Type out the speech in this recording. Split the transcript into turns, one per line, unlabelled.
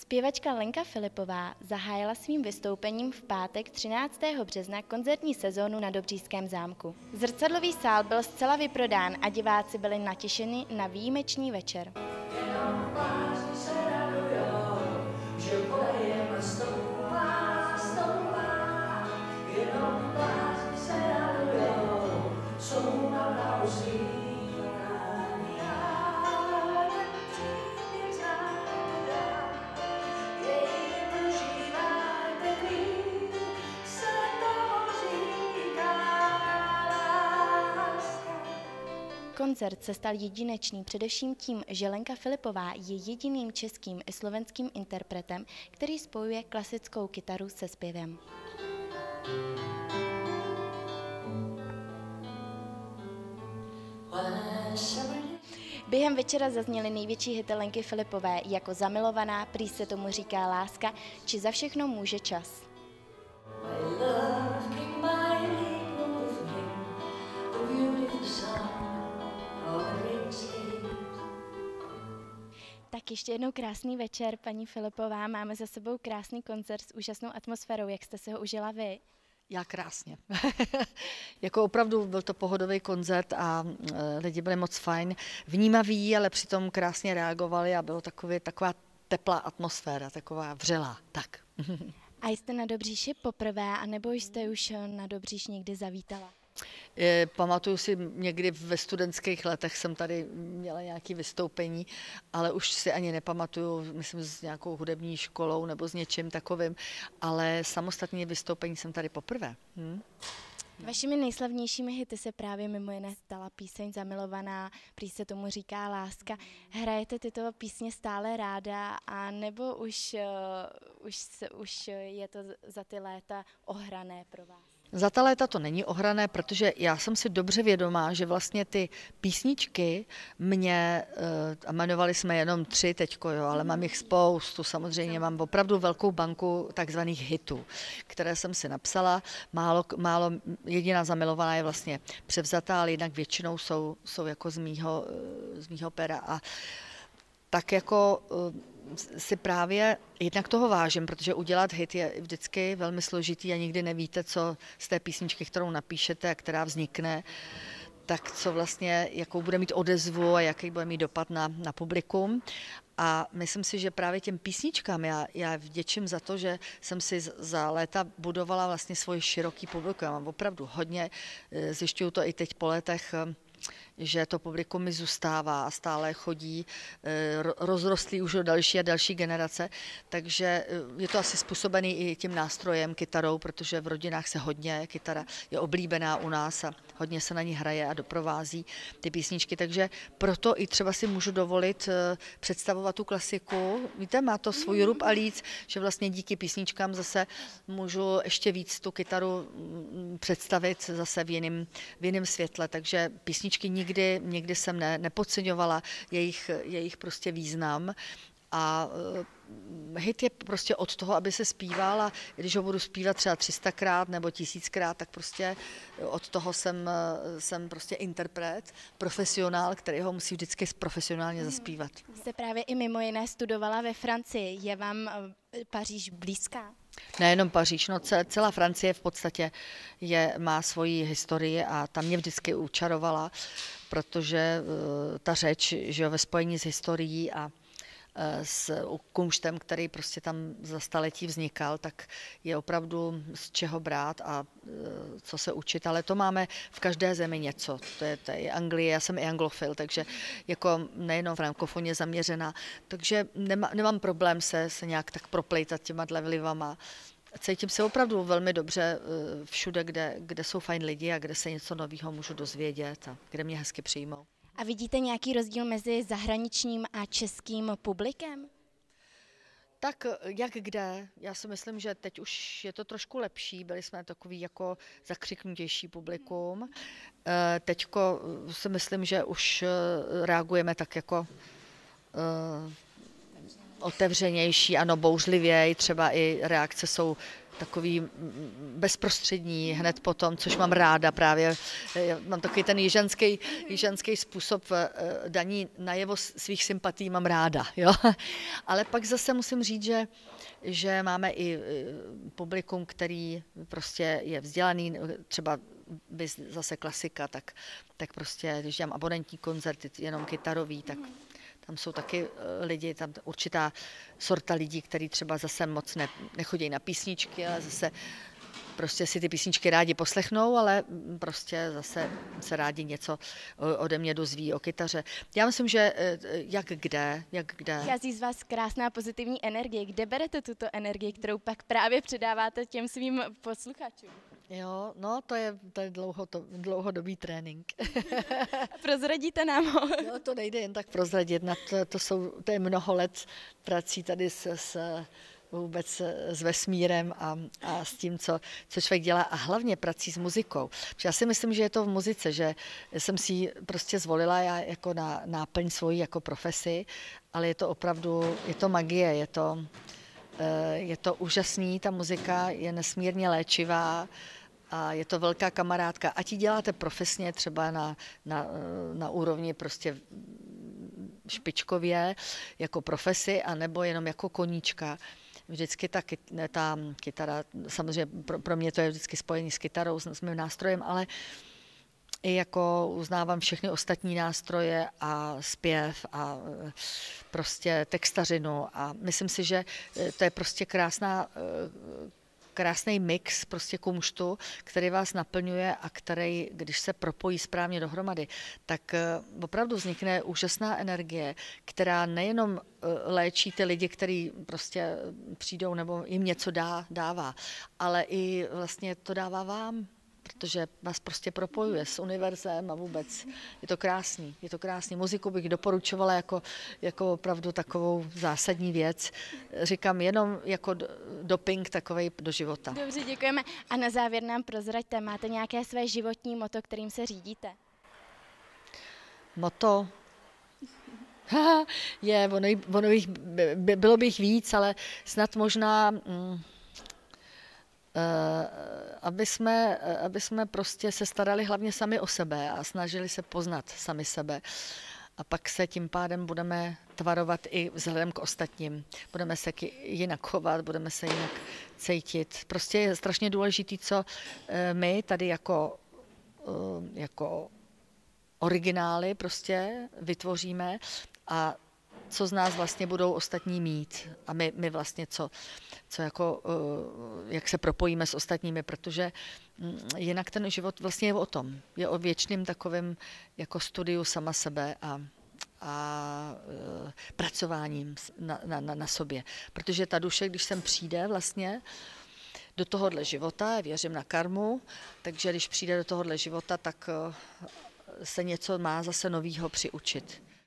Zpěvačka Lenka Filipová zahájila svým vystoupením v pátek 13. března koncertní sezónu na Dobříšském zámku. Zrcadlový sál byl zcela vyprodán a diváci byli natěšeni na výjimečný večer. Koncert se stal jedinečný především tím, že Lenka Filipová je jediným českým i slovenským interpretem, který spojuje klasickou kytaru se zpěvem. Během večera zazněly největší hity Lenky Filipové jako Zamilovaná, Prý se tomu říká láska, či Za všechno může čas. Tak ještě jednou krásný večer, paní Filipová. Máme za sebou krásný koncert s úžasnou atmosférou. Jak jste si ho užila vy?
Já krásně. Jako opravdu byl to pohodový koncert a lidi byli moc fajn, vnímaví, ale přitom krásně reagovali a bylo taková teplá atmosféra, taková vřelá. Tak.
A jste na Dobříši poprvé, anebo jste už na Dobříš někdy zavítala?
Pamatuju si, někdy ve studentských letech jsem tady měla nějaké vystoupení, ale už si ani nepamatuju, myslím s nějakou hudební školou nebo s něčím takovým, ale samostatně vystoupení jsem tady poprvé.
Vašimi nejslavnějšími hity se právě mimo jiné stala píseň Zamilovaná, Prý se tomu říká láska. Hrajete tyto písně stále ráda, a nebo už je to za ty léta ohrané pro vás?
Za ta léta to není ohrané, protože já jsem si dobře vědomá, že vlastně ty písničky mě, a jmenovali jsme jenom 3 teďko, jo, ale mám jich spoustu, samozřejmě mám opravdu velkou banku takzvaných hitů, které jsem si napsala, málo, jediná Zamilovaná je vlastně převzatá, ale jinak většinou jsou jako z mýho pera a tak jako si právě jednak toho vážím, protože udělat hit je vždycky velmi složitý a nikdy nevíte, co z té písničky, kterou napíšete a která vznikne, tak co vlastně, jakou bude mít odezvu a jaký bude mít dopad na publikum. A myslím si, že právě těm písničkám já vděčím za to, že jsem si za léta budovala vlastně svoje široký publikum. Já mám opravdu hodně, zjišťuju to i teď po letech, že to publikum mi zůstává a stále chodí, rozrostlí už do další a další generace, takže je to asi způsobený i tím nástrojem, kytarou, protože v rodinách se hodně, kytara je oblíbená u nás a hodně se na ní hraje a doprovází ty písničky, takže proto i třeba si můžu dovolit představovat tu klasiku. Víte, má to svůj rub a líc, že vlastně díky písničkám zase můžu ještě víc tu kytaru představit zase v jiném světle, takže písničky nikdy jsem nepodceňovala jejich prostě význam a hit je prostě od toho, aby se zpíval a když ho budu zpívat třeba 300krát nebo 1000krát, tak prostě od toho jsem prostě interpret, profesionál, který ho musí vždycky profesionálně zaspívat.
Jste právě i mimo jiné studovala ve Francii. Je vám Paříž blízká?
Nejenom Paříž, no celá Francie v podstatě má svoji historii a tam mě vždycky učarovala, protože ta řeč, že jo, ve spojení s historií a s kumštem, který prostě tam za staletí vznikal, tak je opravdu z čeho brát a co se učit, ale to máme v každé zemi něco. To je Anglie, já jsem i anglofil, takže jako nejenom frankofoně zaměřená, takže nemám problém se nějak tak proplejtat těma vlivama. Cítím se opravdu velmi dobře všude, kde jsou fajn lidi a kde se něco nového můžu dozvědět a kde mě hezky přijmou.
A vidíte nějaký rozdíl mezi zahraničním a českým publikem?
Tak jak kde? Já si myslím, že teď už je to trošku lepší. Byli jsme takový jako zakřiknutější publikum. Teďko si myslím, že už reagujeme tak jako otevřenější, ano, bouřlivěji. Třeba i reakce jsou takový bezprostřední hned potom, což mám ráda právě. Mám takový ten jižanský způsob daní najevo svých sympatí, mám ráda. Jo? Ale pak zase musím říct, že máme i publikum, který prostě je vzdělaný, třeba zase klasika, tak prostě, když dělám abonentní koncerty, jenom kytarový, tak tam jsou taky lidi, tam určitá sorta lidí, kteří třeba zase moc nechodí na písničky, ale zase prostě si ty písničky rádi poslechnou, ale prostě zase se rádi něco ode mě dozví o kytaře. Já myslím, že jak kde.
Vychází z vás krásná pozitivní energie. Kde berete tuto energii, kterou pak právě předáváte těm svým posluchačům?
Jo, no to je dlouhodobý trénink.
Prozradíte nám ho?
No, to nejde jen tak prozradit, to je mnoho let prací tady vůbec s vesmírem a s tím, co člověk dělá a hlavně prací s muzikou. Protože já si myslím, že je to v muzice, že jsem si ji prostě zvolila já jako náplň svojí jako profesi, ale je to opravdu, je to magie, je to úžasný, ta muzika je nesmírně léčivá a je to velká kamarádka. Ať ji děláte profesně, třeba na úrovni prostě špičkově jako profesi, anebo jenom jako koníčka. Vždycky ta kytara, samozřejmě pro mě to je vždycky spojený s kytarou, s mým nástrojem, ale i jako uznávám všechny ostatní nástroje a zpěv a prostě textařinu a myslím si, že to je prostě krásný mix prostě kumštu, který vás naplňuje a který, když se propojí správně dohromady, tak opravdu vznikne úžasná energie, která nejenom léčí ty lidi, kteří prostě přijdou nebo jim něco dává, ale i vlastně to dává vám, protože vás prostě propojuje s univerzem a vůbec je to krásný. Muziku bych doporučovala jako opravdu takovou zásadní věc. Říkám jenom jako doping takovej do života.
Dobře, děkujeme. A na závěr nám prozraďte, máte nějaké své životní motto, kterým se řídíte?
Motto? Bylo by jich víc, ale snad možná... aby jsme prostě se starali hlavně sami o sebe a snažili se poznat sami sebe. A pak se tím pádem budeme tvarovat i vzhledem k ostatním. Budeme se jinak chovat, budeme se jinak cítit. Prostě je strašně důležitý, co my tady jako originály prostě vytvoříme a co z nás vlastně budou ostatní mít a my vlastně jak se propojíme s ostatními, protože jinak ten život vlastně je o tom. Je o věčným takovém jako studiu sama sebe a pracováním na sobě. Protože ta duše, když sem přijde vlastně do tohohle života, věřím na karmu, takže když přijde do tohohle života, tak se něco má zase novýho přiučit.